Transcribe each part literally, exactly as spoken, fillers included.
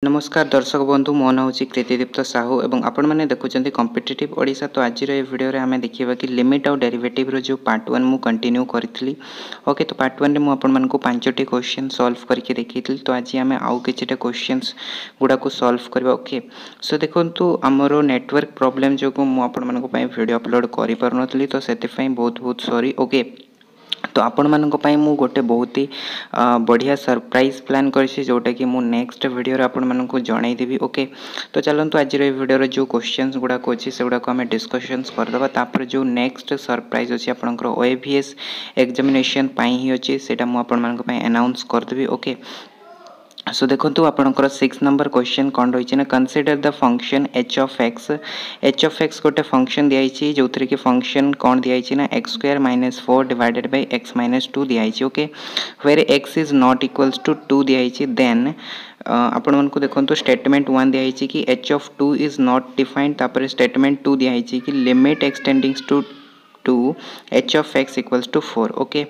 नमस्कार दर्शक बंधु मो ना हूँ कृतिदीप्त साहू एवं आपण मैंने देखुं कॉम्पिटिटिव ओडिशा। तो आज ये वीडियो रे हमें देखिए कि लिमिट और डेरिवेटिव रो जो पार्ट वन मु कंटिन्यू करी। ओके तो पार्ट वन में मुझे पांचटी क्वेश्चन सॉल्व करके देखी। तो आज आम आउ कि क्वेश्चंस गुड़ा को सॉल्व करवा। ओके सो देखो आमर नेटवर्क प्रॉब्लम जो मुझे वीडियो अपलोड कर पारुनथली तो से बहुत बहुत सॉरी। ओके तो आपण मानक पई मु गोटे बहुत ही बढ़िया सरप्राइज प्लान करछि जोटा कि मु नेक्स्ट वीडियो रे आपण मानक जणाई देबी। ओके तो चलंतु आज रे वीडियो रे जो क्वेश्चंस गुडा को अछि से गुडा को हमें डिस्कशंस कर दबा। तापर जो नेक्स्ट सरप्राइज अछि आपनकर ओएवीएस एग्जामिनेशन पई ही अछि सेटा मु आपण मानक पई अनाउंस कर देबी। ओके सो देखो आपंकर सिक्स नंबर क्वेश्चन कौन रही है। Consider the function H of X. H of X गोटे फंक्शन दिखाई जो थी कि फंक्शन कौन दिखाई ना x square minus four divided by X minus two दिखाई। Okay where X is not equals to two दिखाई। देन आपण मन को देखो स्टेटमेंट वन दिखाई कि H of two is not defined. तापर स्टेटमेंट टू दिखाई कि limit एक्सटेंडिंग्स to two H of x equals to four. Okay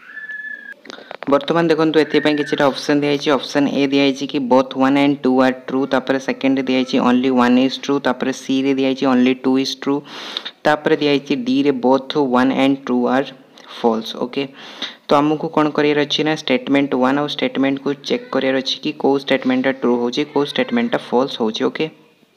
बर्तमान देखो ये किसी ऑप्शन दिखाई। ऑप्शन ए दिखाई कि both one and two are true. तापर सेकेंड दिखाई ओनली वन इज ट्रू। तापर सी रे दिखाई ओनली टू इज ट्रू। तापर दिखाई डी रे both one and two are false. Okay तो आमको कौन करार अच्छी ना स्टेटमेंट वन और स्टेटमेंट को चेक करार अच्छी कि कौ स्टेटमेंट ट्रू हो कौ स्टेटमेंट फॉल्स हो। ओके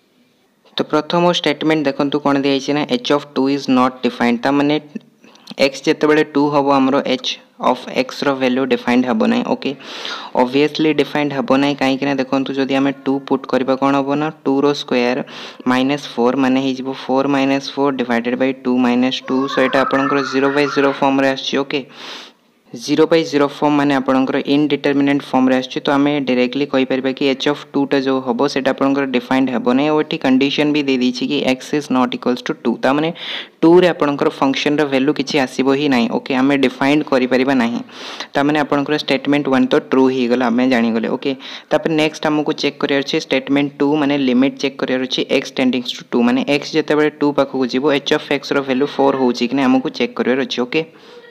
तो प्रथम स्टेटमेंट देखो कौन दिखाई ना H of two is not defined. ता माने एक्स जिते टू हम आमर एच ऑफ एक्स रो वैल्यू डिफाइंड हम ना। ओके ऑब्वियसली डिफाइंड हम ना कहीं देखो जदि आम टू पुट करवा कौन हम ना टू रो स्क्वायर माइनस फोर माने हो four minus four divided by two minus two. So यहाँ आपंकर जीरो बाय जीरो फॉर्म रे आछी। Okay zero by zero form माने आपंकर इनडिटरमिनेट फॉर्म रे आछी। तो आम डायरेक्टली कहि परबा कि एच ऑफ टू टा जो हम से आपंकर डिफाइंड हम ना। और ये कंडीशन भी दे दी कि X is not equals to two. ता माने टू रे आपंकर फंक्शन रो वैल्यू किछि आसीबो ही नाही। ओके आम डिफाइंड करि परिबा नाही। ता माने आपंकर स्टेटमेंट वन तो ट्रू ही गला आम जानि गले। ओके तापर नेक्स्ट हमको चेक करियर अछि स्टेटमेंट टू माने लिमिट चेक करियर अछि एक्स टेंडिंग्स टू टू माने एक्स जते बेले टू पाखु जिवो एच ऑफ एक्स रो वैल्यू फोर होउछि कि हमको चेक करियर अछि। ओके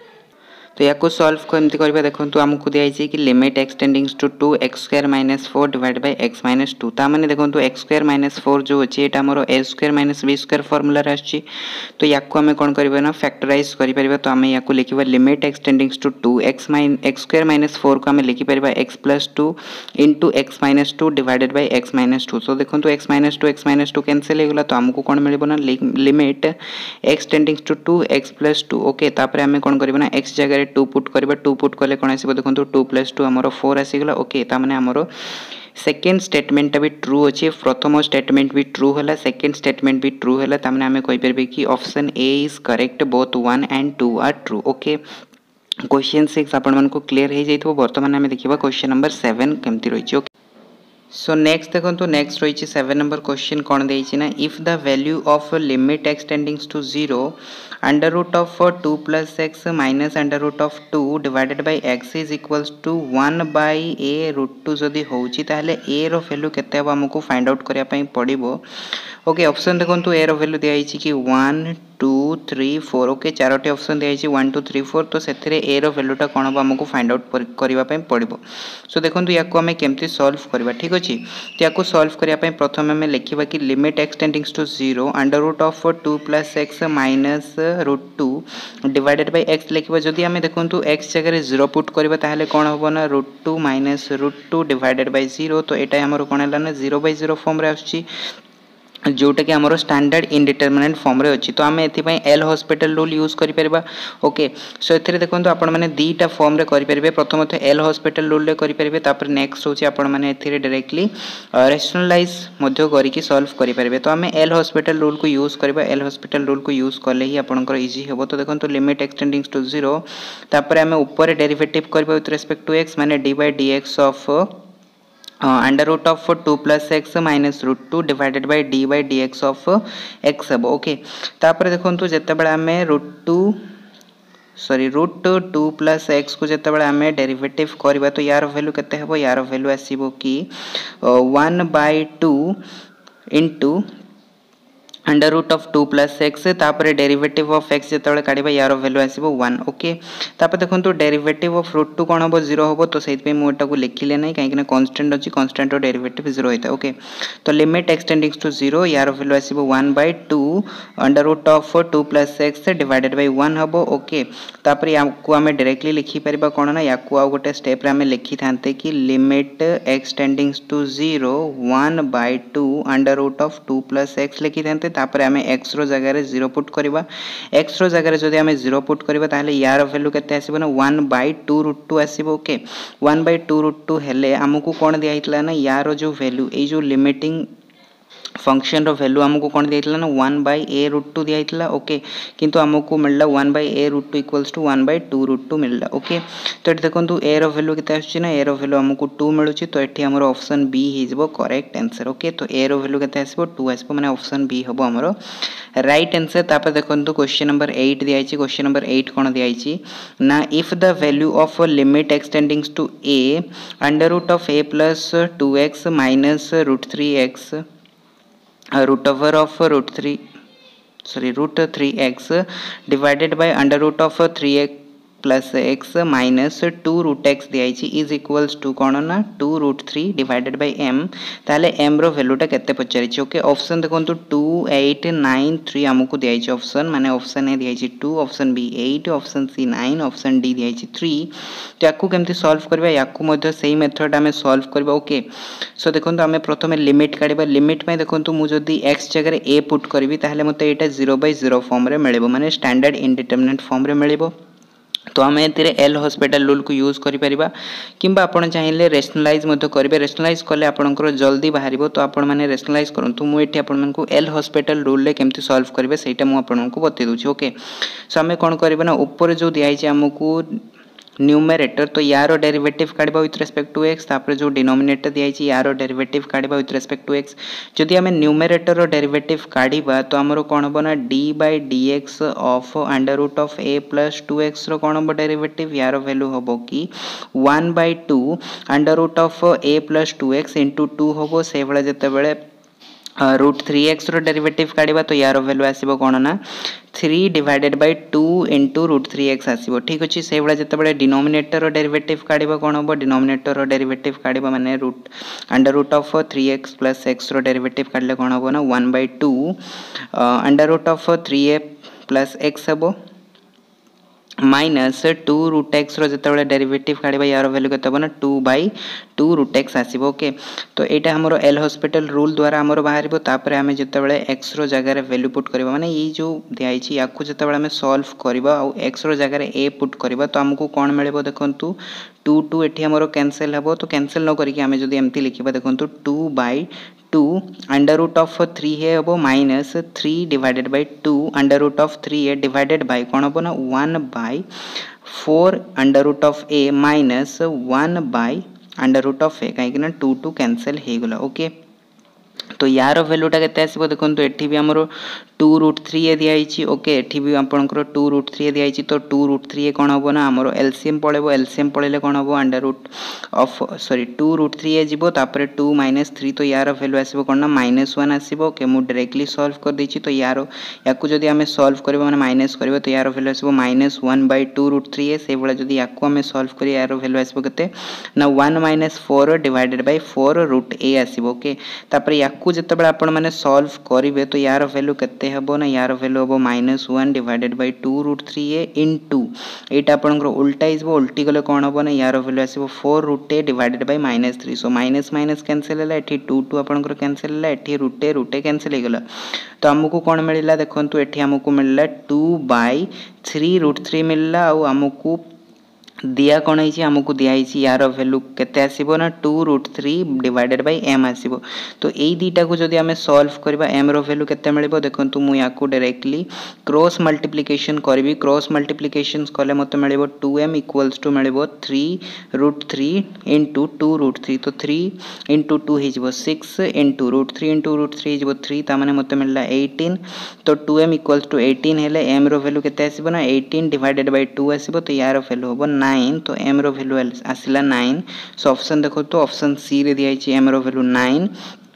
तो या सॉल्व कमती करवा। देखो आमको दिखाई कि limit एक्सटेंडिंग्स to two x square minus four divide by X minus two. ता माने देखो एक्स स्क्वायर माइनस फोर जो अच्छी ये आम A square minus B square formula आछि। तो या आम कौन करवा ना फैक्टराइज कर। तो आम या लिखा लिमिट एक्सटेंडिंग्स टू टू एक्स माइन एक्स स्क्वायर माइनस फोर को आम लिखिपर X plus two into X minus two divided by X minus two. So देखो X minus two X minus two cancel होगा। तो आमको कौन मिल ना limit एक्सटेंडिंग्स to two X plus two. Okay तापर आम कौन करना एक्स जगह टू पुट करबा। टू पुट कले कौन आसीबो देखो टू प्लस टू आमर फोर आसीगला। ओके ता माने आमर सेकेंड स्टेटमेंट भी ट्रू अच्छे प्रथम स्टेटमेंट भी ट्रू है सेकेंड स्टेटमेंट भी ट्रू है। तामने आम कहीपर कि option A is correct both one and two are true. Okay question six आपण मन को क्लियर हो जाइए। बर्तमान आम देखा क्वेश्चन नंबर सेवन केमती रही। ओके सो नेक्स्ट देखो नेक्स्ट रही सेवन नंबर क्वेश्चन कौन देना ना if the value of limit एक्सटेंडिंग्स to zero under root of two plus X minus under root of two divided by X is equals to one by A root two जदि होची ताहले ए रो value केते हम हमको find out करिया पई पड़िबो। Okay option देखो ए रो value दिया है कि one two three four. Okay चारोटी ऑप्शन दिया है वन टू थ्री फोर। तो से ए रो वैल्यूटा कौन हम हमको फाइंड आउट करने पड़ो। सो देखो या आम केमती सॉल्व करवा। ठीक अच्छे तो या सॉल्व करने प्रथम आम लिखा कि limit एक्सटेंडिंग्स to zero under root of two plus X minus root two divided by X लिखा। जदि आम देखो एक्स जगह जीरो पुट करवा ताहले कौन हम ना root two minus root two divided by zero. तो यहाँ आमर कौन है ना जीरो बाय जीरो फॉर्म रे आछी जोटा कि आमर स्टैंडर्ड इनडिटरमिनेट फॉर्म रे अच्छी। तो आम एथि एल हॉस्पिटल रूल यूज करि परिबा। ओके सो एथिरे देखो आपण माने दीटा फॉर्म रे करि परिबे। प्रथम तो एल हॉस्पिटल रूल रे करि परिबे। तापर नेक्स्ट होची आपण माने एथिरे डायरेक्टली रैशनलाइज मध्य करिकि सॉल्व करि परिबे। तो आम एल हॉस्पिटल रूल को यूज करबा। एल हॉस्पिटल रूल को यूज करले ही आपनकर इजी हेबो। तो देखो लिमिट एक्सटेंडिंग्स टू जीरो तापर आम ऊपर डेरिवेटिव करबा विथ रिस्पेक्ट टू एक्स माने D by DX of under root of two plus X minus root two divided by D by D X of x हम। ओके तापर देखो जिते बड़े आम root two sorry root two plus X को जिते बड़े आम डेरिवेटिव करवा। तो यार वैल्यू केते हेबो यार वैल्यू आसीबो कि one by two into under root of two plus X तापर डेरिवेटिव ऑफ एक्स जो काढ़ा यार भैल्यू आसो वन ओके तापर देखो डेरिवेटिव ऑफ रूट टू कौन हम जीरो हम तो से मुझे लिखिले ना कहीं कन्स्टांट अच्छी कन्स्टांट डेरिवेटिव जीरो होता है ओके तो लिमिट एक्सटेंडिंग टू जीरो यार भैल्यू आसो one by two under root of two plus X divided by one हम ओके तापर या आम डायरेक्टली लिखिपर कौन ना या गोटे स्टेप आम लिखि था कि limit X tending to zero one by two under root of two plus X लिखि था तापर आम एक्स रो जगह जीरो पुट करवा एक्स रो जगह जदि आम जीरो पुट करवा ताहले यार वैल्यू केते आसीबो ना one by two root two आसीबो okay one by two root two हेले आमको कौन दिया ना यार जो वैल्यू ये जो लिमिटिंग फंक्शन रो वैल्यू आमको कौन दिया ना one by A root two दिया ओके किंतु आमको मिलला one by A root two equals to one by two root two मिलला ओके तो ये देखो ए रो वैल्यू केते आछी ना ए रो वैल्यू आमको टू मिलुची तो ये हमर ऑप्शन बी हिजबो करेक्ट आंसर ओके तो ए रो वैल्यू केते आसीबो टू आसीबो माने ऑप्शन बी हबो हमर राइट आंसर तापर देखो क्वेश्चन नंबर एट दिया क्वेश्चन नंबर एट कौन दिया ना if the value of limit X tending to A under root of A plus two X minus root three X root over of root three sorry root three X divided by under root of three x plus X minus two root X दिखाई is equals to कौन ना two root three divided by M ताले M रो वैल्यूटा केते पचारिछि okay option देखो two eight nine three आमको दिखाई option माने ऑप्शन ए दिखाई two option B eight option C nine option D दिखाई थ्री तो याकू केमती सॉल्व करबा याकू मध्य सेही मेथड आमे सॉल्व करबा ओके सो देखो आमे प्रथमे लिमिट काढबा लिमिट में देखो मु जदी एक्स जगह ए पुट करबी ताहले मते एटा जीरो बाय जीरो फॉर्म रे मिलबो माने स्टैंडर्ड इनडिटरमिनेट फॉर्म रे मिलबो तो आम ए एल हॉस्पिटल रूल को यूज करि परिबा किंबा आपण चाहिए रेशनलाइज मध्य करेंगे रेशनलाइज कले आपंकर जल्दी बाहर तो आपण मैंने रेशनलाइज करूँ मुझे आपण एल हॉस्पिटल रूल रे केमती सॉल्व करेंगे सहीटा मुझे बतई दूसरी ओके सो आम कौन करबा ना ऊपर जो दिखाई आमको न्यूमरेटर तो यार डेरिवेटिव काढ़ा विथ रेस्पेक्ट टू एक्स तापर जो डिनोमिनेटर दिखाई यार डेरिवेटिव काढ़ा विथ रेस्पेक्ट टू एक्स जदि आम न्यूमरेटर डेरिवेटिव काढ़ा तो आमर कौन हम ना D by D X of under root of A plus two X कौन हम डेरिवेटिव यार वैल्यू हम कि one by two under root of A plus two X into two हम से भाई जिते रूट थ्री एक्स डेरिवेटिव काढ़ा तो यार वैल्यू आसो कौन ना three divided by two into root three X आसो ठीक अच्छे से भाई जिते डिनोमिनेटर डेरिवेटिव काढ़ा कौन हम डिनोमिनेटर डेरिवेटिव काढ़ा माने root under root of three x plus x derivative काढ़ले कौन हम ना one by two under root of three a plus x हम माइनस टू रूट एक्स रो डेरिवेटिव काढ़ा यार वैल्यू केते ना two by two root x आसो ओके तो यहाँ हमर एल हॉस्पिटल रूल द्वारा हमर बाहर तापर आम जिते एक्स रो जगह वैल्यू पुट करबा माने ये जो दिखाई या जिते आम सॉल्व करबा आ एक्स रो जगह ए पुट करबा तो आमको कौन मिले देखंतु टू टू एठी हमर कैंसिल हम तो कैंसिल न करके आम जदि एमती लिखा देखंतु two by two under root of three है हम minus three divided by two under root of three है डिवाइडेड बाय कौन हम ना one by four under root of a minus one by under root of a कहीं two to cancel हो गला okay तो यार वैल्यूटा केते आसीबो देखंतु एठी भी हमरो टू रूट थ्री ए दिखाई ओके एठी भी आपनकर टू रूट थ्री ए दिखाई तो टू रूट थ्री ए कौन हम ना हमरो एलसीएम पळेबो एलसीएम पळेले कौन हम under root of sorry two root three a जीवो तापर टू माइनस थ्री तो यार वैल्यू आसीबो कौन ना माइनस वन आसीबो ओके मु डायरेक्टली सॉल्व कर देछि तो यार याकू जदि आमे सॉल्व करबो माने माइनस करबो तो यार वैल्यू आसीबो minus one by two root three a से बळा जदि याकू आमे सॉल्व करी यार वैल्यू आसीबो केते ना one minus four divided by four root a आसीबो ओके तापर याकू जते आपण माने सॉल्व करिवे तो यार वैल्यू केते हबो ना यार वैल्यू हबो minus one divided by two root three a into एटा आपनकर उल्टा हिजबो उल्टी गले कोन हबो ना यार वैल्यू आसीबो four root a divided by minus three so minus minus cancel हैला एठी टू टू आपनकर कैंसिल हैला एठी root a root a cancel हे गेला तो हमको कोन मिलला देखंतु एठी हमको मिलला two by three root three मिलला आ हमको दिया कौन है आमको दिखाई यार वैल्यू केते आसीबो ना two root three divided by m आसीबो तो यही दुईटा को जदि आमे सॉल्व करबा एम रो वैल्यू केते मिलबो देखंतु मु याकू डायरेक्टली क्रॉस मल्टीप्लिकेशन करबी क्रॉस मल्टीप्लिकेशन कले मते मिलबो टू एम इक्वल्स टू मिलबो three root three into two root three तो थ्री इंटू टू हिजबो six into root three into root three हिजबो थ्री ता माने मते मिलला एटीन तो two m equals two eighteen हेले एम रो वैल्यू केते आसीबो ना एटीन डिवाइडेड बाय टू आसीबो तो यार वैल्यू हबो नाइन तो एम रो वैल्यू आसिला नाइन सो ऑप्शन देखो तो ऑप्शन सी रे दिया एम रो value nine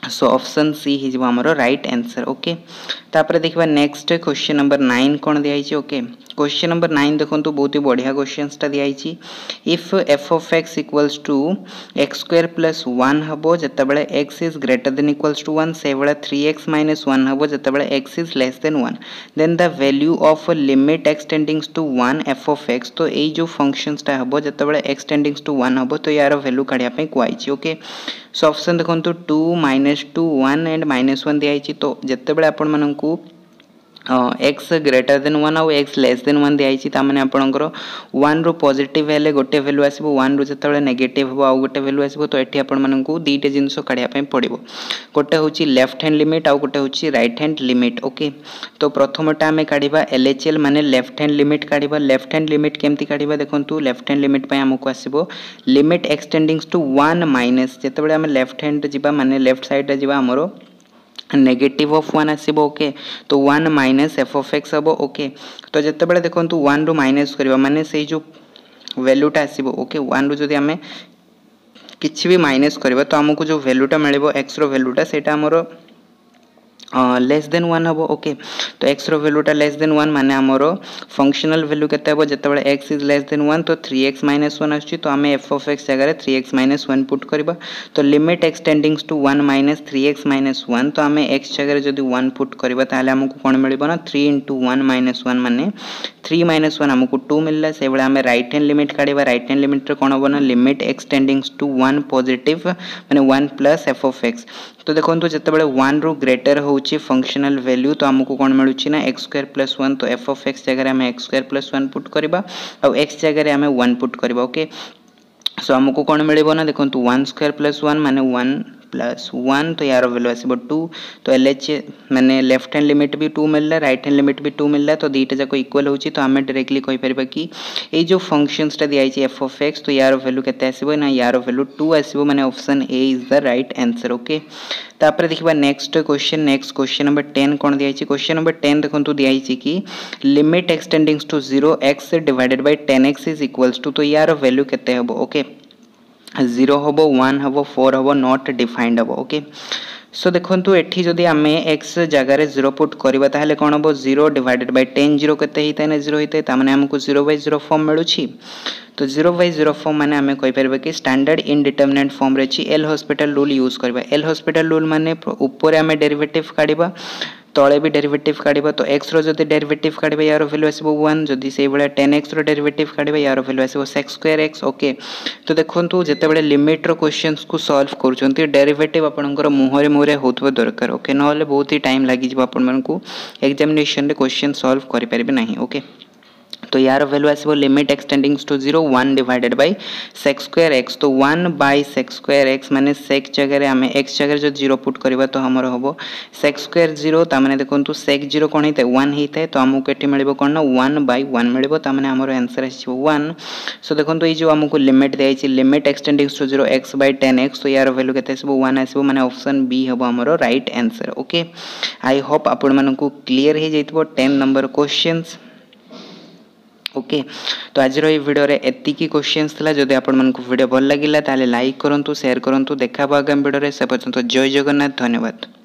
so option c ही आमर राइट आंसर ओके तापर देखा नेक्स्ट क्वेश्चन नंबर नाइन कौन दिखाई ओके क्वेश्चन नंबर नाइन देखो बहुत ही बढ़िया क्वेश्चनटा दिखाई if f of x equals two x square plus one हम जिते x is greater than equals to one से भाई थ्री एक्स माइनस वन हम जिते x is less than one then the value of limit x टेंडिंग्स to one f of x तो ये जो फंक्शनटा हम जिते एक्स टेंडिंग्स टू वन हम तो यार वैल्यू काढ़ापी कहुई ओके सो ऑप्शन देखो two minus two one and minus one दिखाई तो जिते आपण मानू एक्स ग्रेटर देन वन आउ एक्स लेस देन वन दिखाई ताने आपंकर वन रु पॉजिटिव हेले गोटे वैल्यू आसो वन रु जो नेगेटिव हम आउ गोटे वैल्यू आसो तो ये आपको दुईटा जिनस काढ़ापी पड़ो गोटे हूँ लेफ्ट हैंड लिमिट आउ गोटे हूँ राइट हैंड लिमिट ओके तो प्रथमटा आम काढ़ा एल एच एल माने लेफ्ट हैंड लिमिट काढ़ा लेफ्ट हैंड लिमिट केमती काढ़ा देखो लेफ्ट हैंड लिमिट आमको आसो लिमिट एक्सटेंडिंग्स टू वन माइनस जिते आम लेफ्ट हैंड जावा माने लेफ्ट साइड जावा आमर नेगेटिव ऑफ वन आसो ओके तो one minus f of x हम ओके तो जिते बड़े देखो वन रु माइनस करवा माने से जो वैल्यूटा आसो ओके वन रु जदि आम किसी भी माइनस करवा तो आमको जो वैल्यूटा मिले एक्स रो वैल्यूटा सेटा आमर लेस देन वन हम ओके तो एक्स रो वैल्यूटा लेस देन वन माने आमर फंक्शनल वैल्यू केते हम जिते x is less than one तो थ्री एक्स माइनस वन आछी तो आम एफ ऑफ एक्स जगह three x minus one put करवा तो limit x टेंडिंग्स to one minus three x minus one तो आम एक्स जगह जब वन पुट करवा ताले आमको कौन मिल ना three into one minus one माने थ्री माइनस वन आमको टू मिलला से भाई आम रईट हैंड लिमिट काढ़ा रईट हैंड लिमिट कौन हम ना limit x टेंडिंग्स to one positive माने one plus f of x तो देखो जिते वन रु ग्रेटर हो फंक्शनल वैल्यू तो आमको कौन मिलूँ ना एक्स स्क्वायर प्लस वन तो एफ ऑफ एक्स जगह आम x square plus one put करवा और एक्स जगह आम वन पुट करवा ओके सो आमको कौन मिले ना देखो वन स्क्वायर प्लस वन माने वन प्लस वन तो यार वैल्यू आसो टू तो एल एच माने लेफ्ट हैंड लिमिट भी टू मिलला राइट हैंड लिमिट भी टू मिलला तो दुईटा जाक इक्वल होची तो आम डायरेक्टली कहि परिबा कि ए जो फंक्शनसटा दियाई एफ ऑफ एक्स तो यार वैल्यू केते आसीबो ना यार वैल्यू टू आसीबो माने option A is the right answer okay तापर देखिबा next question next question number ten कौन दियाई क्वेश्चन नंबर टेन देखंतु दियाई कि limit x टेंडिंग्स to zero x divided by ten x is equals to तो यार वैल्यू केते हबो ओके जीरो हम वन हम फोर हम नॉट डिफाइंड हम ओके सो देखो ये जदि आम एक्स जगार जीरो पुट करवा ताहले कौन हम zero divided by ten zero केते होता है ना जीरो होता है ताने हमको जीरो बाय जीरो फॉर्म मिलूँ तो जीरो बाय जीरो फॉर्म माने आम कहीपर कि स्टैंडर्ड इनडिटरमिनेट फॉर्म रे एल हॉस्पिटल रूल यूज करवा एल हॉस्पिटल रूल माने ऊपर आम डेरिवेटिव काढ़ा तले भी डेरिवेटिव काढ़ा तो एक्स रो जदि डेरिवेटिव काढ़ा यार वैल्यू आसो वन जदि से भाई टेन एक्स रो डेरिवेटिव काढ़ा यार वैल्यू आसो सेक्स स्क्वायर एक्स ओके तो देखो जिते लिमिट रो क्वेश्चंस को सॉल्व कर डेरिवेटिव आपंकर मुहरे मुहरे होता दरकार ओके ना बहुत ही टाइम लगी आपको एग्जामिनेशन रे क्वेश्चन सॉल्व करें ना ओके तो यार वैल्यू आसो limit x टेंडिंग्स to zero one divided bye sex square x तो one by sex square x माने सेक्स जगह आम एक्स जगह जो जीरो पुट करवा तो हमर हम सेक्स स्क्वायर जीरो ताने देखो सेक्स जीरो कौन होता है वन होता है तो आमको ये मिले कौन ना वन बाय वन मिले ताने आमर आंसर आसो वन सो देखो ये जो आमको लिमिट दिखाई limit x टेंडिंग्स to zero x by ten x तो यार वैल्यू केते आसो वन आसो माने ऑप्शन बी हम आमर right answer okay I hope आपण मानकु क्लियर हो जाइतबो टेन नंबर क्वेश्चंस ओके तो आज भिडियो एतिकी क्वेश्चंस थला जदि आपण मानकु वीडियो भल लागिला ताले लाइक करंतु शेयर करंतु देखा आगामी वीडियो से पर्यंत जय जगन्नाथ धन्यवाद।